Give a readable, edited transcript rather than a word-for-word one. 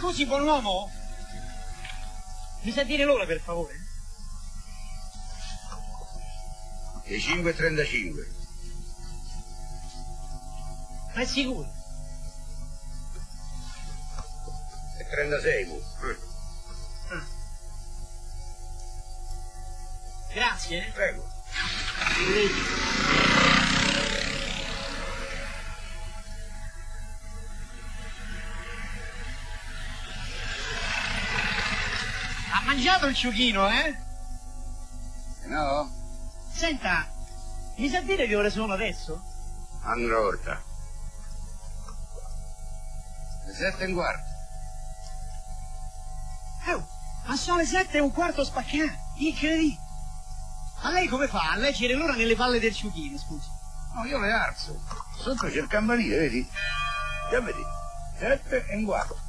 Scusi, buon uomo? Mi sa dire l'ora, per favore? Le 5:35. Ma è sicuro? E 36. Grazie. Prego. Ha mangiato il ciuchino, eh? No? Senta, mi sa dire che ore sono adesso? Andrò orta. Le 7:15. Oh, ma sono le 7:15 spaccate. Incredibile. Ma lei come fa a leggere l'ora nelle palle del ciuchino, scusi? No, io le alzo. Sotto c'è il campanile, vedi? Già vedi? 7:15.